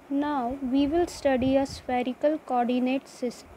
Now we will study a spherical coordinate system.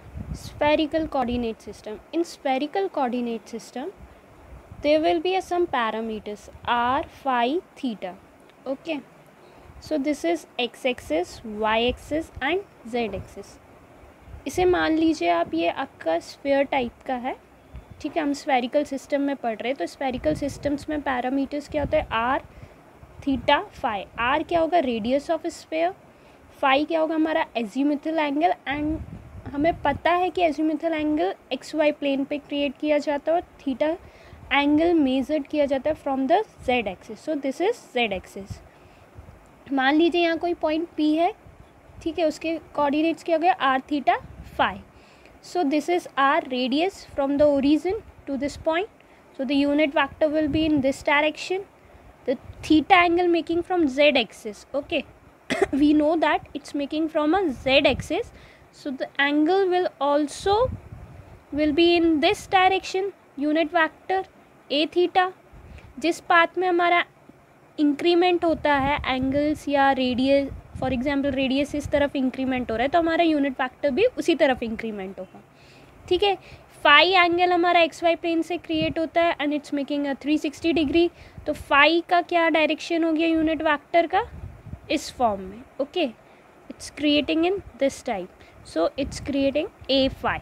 In spherical coordinate system, there will be some parameters r, phi, theta. Okay. So this is x-axis, y-axis and z-axis. इसे मान लीजिए आप, ये आपका sphere type का है, ठीक है. हम स्फेरिकल सिस्टम में पढ़ रहे हैं, तो स्फेरिकल सिस्टम्स में पैरामीटर्स क्या होते हैं? Are, theta, phi. आर क्या होगा? Radius of sphere. फाई क्या होगा? हमारा एजीमुथल एंगल. एंड हमें पता है कि azimuthal angle X Y plane पे क्रिएट किया जाता है और थीटा एंगल मेजर्ड किया जाता है from the Z axis. So this is Z axis. मान लीजिए यहाँ कोई पॉइंट पी है, ठीक है, उसके कोऑर्डिनेट्स क्या हो गया? R, theta, phi. So this is our radius from the origin to this point. So the unit vector will be in this direction. The theta angle making from z axis. Okay, we know that it's making from a z axis. So the angle will also will be in this direction. Unit vector a theta. जिस path में हमारा increment होता है angles या radius, for example radius इस तरफ increment हो रहा है, तो हमारा यूनिट फैक्टर भी उसी तरफ इंक्रीमेंट होगा. ठीक है. फाई एंगल हमारा एक्स वाई प्लेन से क्रिएट होता है and it's making a 360 degree. तो फाई का क्या डायरेक्शन हो गया यूनिट वेक्टर का? इस फॉर्म में. Okay, it's creating in this type. So it's creating a phi.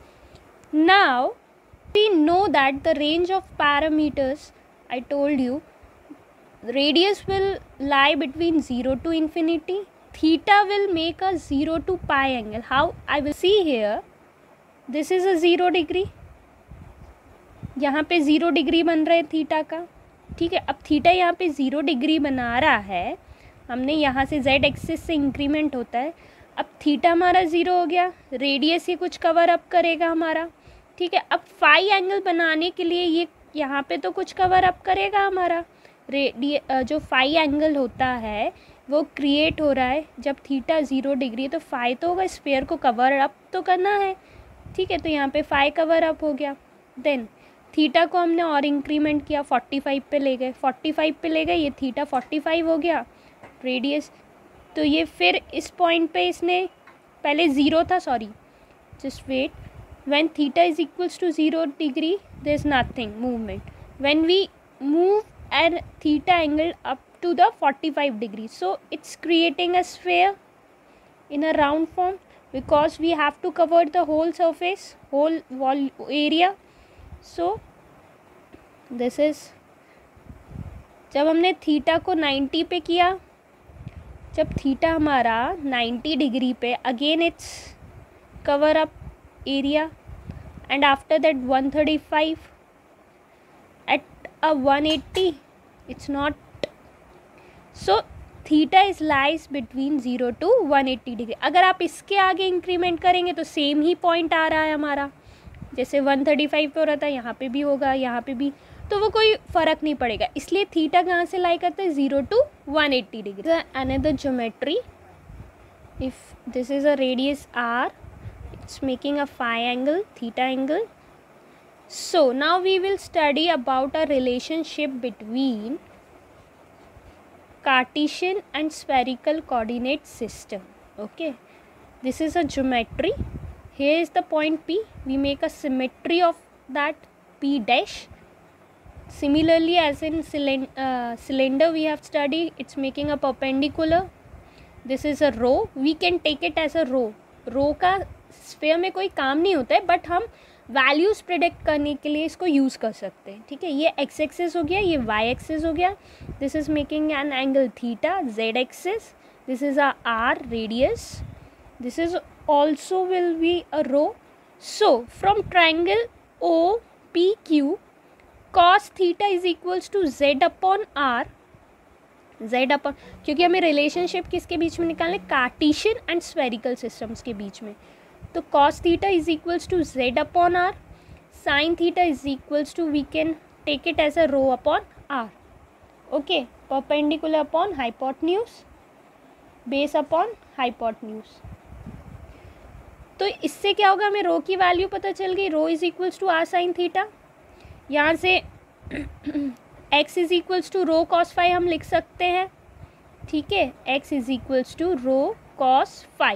Now we know that the range of parameters I told you, radius will lie between 0 to infinity. Theta will make a 0 to pi angle. How? I will see here. This is a 0 degree. यहाँ पे 0 degree बन रहा है theta का. ठीक है. अब theta यहाँ पे 0 डिग्री बना रहा है. हमने यहाँ से z एक्सिस से इंक्रीमेंट होता है. अब थीटा हमारा 0 हो गया. रेडियस ये कुछ कवर अप करेगा हमारा. ठीक है. अब फाई एंगल बनाने के लिए ये यहाँ पे तो कुछ कवर अप करेगा हमारा. जो फाई एंगल होता है वो क्रिएट हो रहा है जब थीटा 0 डिग्री, तो फाई तो होगा, स्फीयर को कवर अप तो करना है. ठीक है. तो यहाँ पे फाई कवर अप हो गया. देन थीटा को हमने और इंक्रीमेंट किया, 45 पे ले गए. 45 पे ले गए, ये थीटा 45 हो गया रेडियस. तो ये फिर इस पॉइंट पे इसने पहले 0 था, sorry just wait, when theta is equals to 0 degree there is nothing movement. When we move and theta angle up to the 45 degrees, so it's creating a sphere in a round form because we have to cover the whole surface, whole wall area. So this is, जब हमने theta को 90 पे किया, जब theta हमारा 90 degree पे, again it's cover up area and after that 135 at a 180, it's not. So theta is lies between 0 to 180 degree. अगर आप इसके आगे इंक्रीमेंट करेंगे तो सेम ही पॉइंट आ रहा है हमारा. जैसे 135 पे हो रहा था, यहाँ पे भी होगा, यहाँ पे भी, तो वो कोई फ़र्क नहीं पड़ेगा. इसलिए थीटा कहाँ से लाई करता है? 0 to 180 degree. Another geometry, if this is a radius r, it's making a phi angle, theta angle. So now we will study about a relationship between Cartesian and spherical coordinate system. Okay, this is a geometry. Here is the point P. We make a symmetry of that P dash. Similarly, as in cylinder we have studied, it's making a perpendicular. This is a rho. We can take it as a rho. Rho का sphere में कोई काम नहीं होता है, but हम values predict करने के लिए इसको यूज़ कर सकते हैं. ठीक है. ये एक्स एक्सिस हो गया, ये वाई एक्सिस हो गया. This is making an angle theta. Z axis, this is R radius. This is also will be a rho. So from triangle O P Q, cos theta is equals to Z upon R. Z upon, क्योंकि हमें relationship किसके बीच में निकालने? Cartesian and spherical systems के बीच में. तो cos theta is equals to z upon r, sin theta is equals to, we can take it as a rho upon r. Okay, perpendicular upon hypotenuse, base upon hypotenuse. तो इससे क्या होगा? हमें रो की value पता चल गई. Rho is equals to r sin theta. यहाँ से x is equals to rho cos phi हम लिख सकते हैं. ठीक है, x is equals to rho cos phi.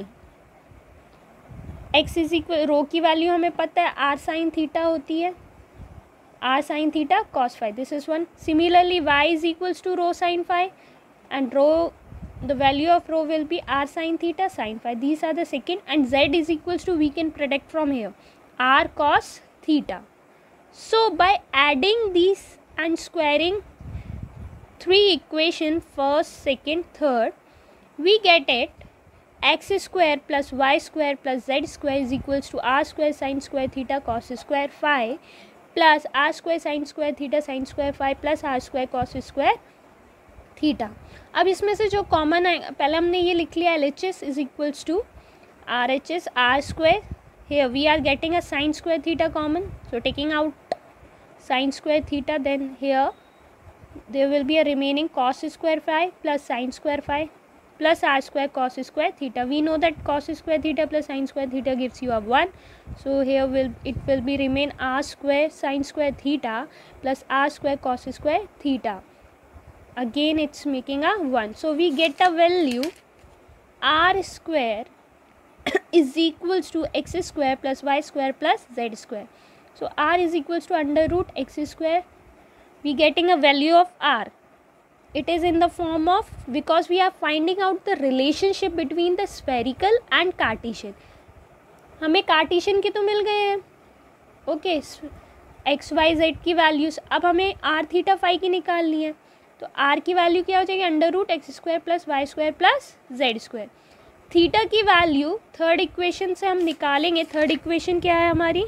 x is equal, rho की वैल्यू हमें पता है r साइन थीटा होती है, r sin theta cos phi. This is one. Similarly, y is equals to rho sin phi, and rho, the value of rho will be r sin theta sin phi. These are the second, and z is equals to, we can predict from here, r cos theta. So by adding these and squaring three equation, first, second, third, we get it x square plus y square plus z square is equals to r square sin square theta cos square phi plus R square sine square theta sine square phi plus R square cos square theta. अब इसमें से जो common आएगा, पहले हमने ये लिख लिया, L H S is equals to R H S R square, here we are getting a sine square theta common, so taking out sine square theta, then here there will be a remaining cos square phi plus sine square phi plus r square cos square theta. We know that cos square theta plus sin square theta gives you a 1. So here it will be remain r square sin square theta plus r square cos square theta. Again it's making a 1. So we get a value r square is equals to x square plus y square plus z square. So r is equals to under root x square. We getting a value of r. It is in the form of, because we are finding out the relationship between the spherical and Cartesian. हमें Cartesian के तो मिल गए हैं, okay, X Y Z की values. अब हमें are theta phi की निकालनी है, तो आर की वैल्यू क्या हो जाएगी, under root X square plus Y square plus Z square. Theta की वैल्यू थर्ड इक्वेशन से हम निकालेंगे। थर्ड इक्वेशन क्या है हमारी,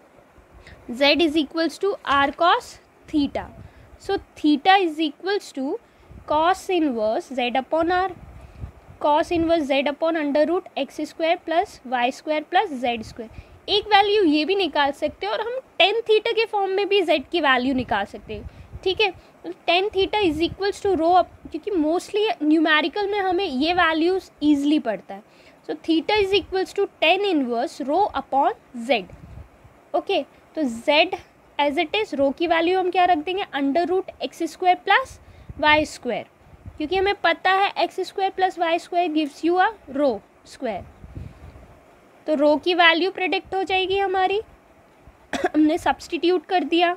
Z is equals to R cos theta. So theta is equals to cos inverse z upon r, cos inverse z upon under root x square plus y square plus z square। एक value ये भी निकाल सकते हैं और हम tan theta के form में भी z की वैल्यू निकाल सकते हैं, ठीक है। Tan theta is equals to rho, क्योंकि मोस्टली न्यूमेरिकल में हमें ये वैल्यूज ईजिली पड़ता है। So theta is equals to tan inverse rho upon z, okay. तो z as it is, rho की वैल्यू हम क्या रख देंगे, under root X square plus Y square, क्योंकि हमें पता है X square plus Y square gives you a rho square. तो रो की वैल्यू प्रेडिक्ट हो जाएगी हमारी, हमने सब्सटीट्यूट कर दिया।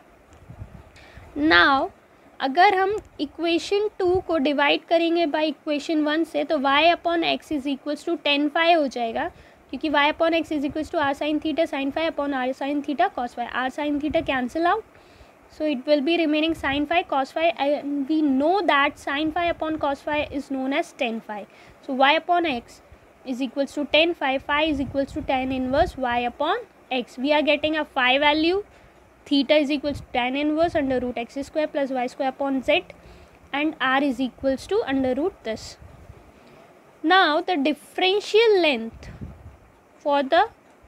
नाउ अगर हम इक्वेशन 2 को डिवाइड करेंगे बाय इक्वेशन 1 से, तो y upon X is equals to tan phi हो जाएगा, क्योंकि y upon X is equals to R sine theta sine phi upon R sine theta cos phi. R sine theta cancel out, so it will be remaining sin phi cos phi, and we know that sin phi upon cos phi is known as tan phi. So y upon x is equals to tan phi, phi is equals to tan inverse y upon x. We are getting a phi value, theta is equals to tan inverse under root x square plus y square upon z, and r is equals to under root this. Now the differential length for the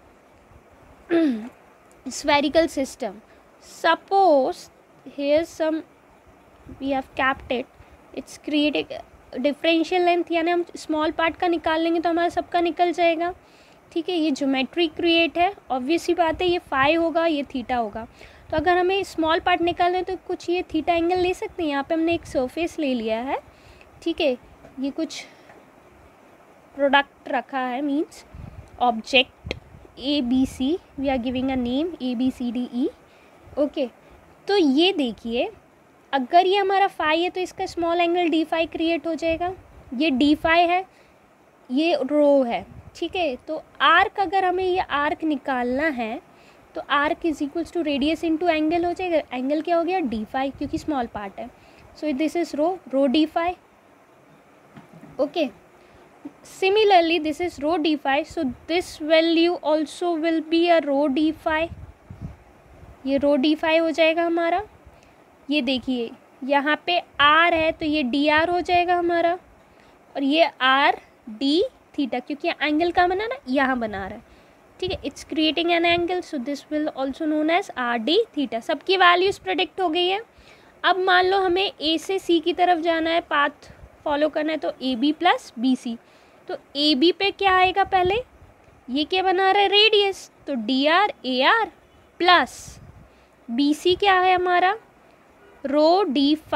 spherical system, suppose here's some, we have kept it, it's creating differential length, यानी हम small part का निकाल लेंगे तो हमारा सबका निकल जाएगा, ठीक है। ये ज्योमेट्री क्रिएट है, ऑब्वियस ही बात है, ये फाई होगा, ये थीटा होगा। तो अगर हमें स्मॉल पार्ट निकालना है तो कुछ ये थीटा एंगल ले सकते हैं। यहाँ पे हमने एक सरफेस ले लिया है, ठीक है, ये कुछ प्रोडक्ट रखा है, means object A B C, we are giving a name A B C D E, okay. तो ये देखिए, अगर ये हमारा फाई है तो इसका small angle D phi create हो जाएगा। ये डी फाई है, ये रो है, ठीक है। तो आर्क, अगर हमें ये आर्क निकालना है तो arc is equals to radius into angle हो जाएगा। एंगल क्या हो गया, डी फाई, क्योंकि स्मॉल पार्ट है। So this is rho D phi, okay. Similarly, this is rho d phi, so this value also will be a rho d phi. ये rho d phi हो जाएगा हमारा। ये देखिए यहाँ पे r है तो ये dr हो जाएगा हमारा, और ये r d थीटा, क्योंकि एंगल का बना ना, यहाँ बना रहा है, ठीक है। It's creating an angle, so this will also known as r d theta. सबकी वैल्यूज प्रेडिक्ट हो गई है। अब मान लो हमें a से c की तरफ जाना है, पाथ फॉलो करना है, तो A B plus B C. तो ए बी पे क्या आएगा, पहले ये क्या बना रहा है, रेडियस, तो D R A R plus B C क्या है हमारा, रो डी फाई,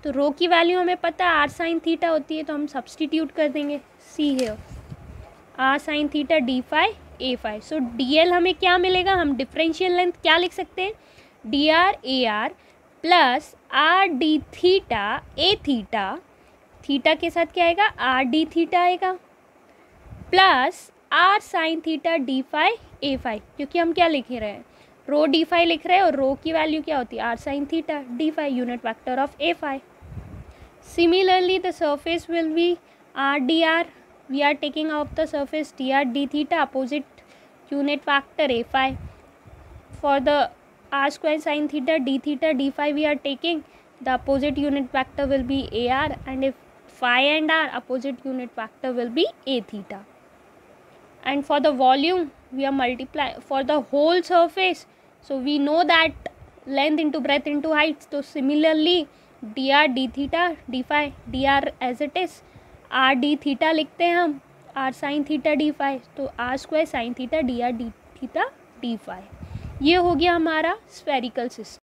तो रो की वैल्यू हमें पता है आर साइन थीटा होती है, तो हम सब्सटीट्यूट कर देंगे सी है R sine theta D phi A phi. So D L हमें क्या मिलेगा, हम डिफरेंशियल लेंथ क्या लिख सकते हैं, D R A R plus R D theta A theta, theta के साथ क्या आएगा आर डी थीटा आएगा, plus R sine theta D phi A phi, क्योंकि हम क्या लिख रहे हैं रो डी फाई लिख रहे हैं और रो की वैल्यू क्या होती है R sine theta D phi unit vector of A phi. Similarly, the surface will be r dr. We are taking off the surface dr d theta opposite unit vector a phi. For the r square sin theta d theta d phi we are taking the opposite unit vector will be ar, and if phi and r opposite unit vector will be a theta. And for the volume we are multiplying for the whole surface. So we know that length into breadth into height. So similarly dr d theta d phi, dr as it is, r d theta लिखते हैं हम r sin theta d phi, तो r square sin theta dr d theta d phi। ये हो गया हमारा spherical system.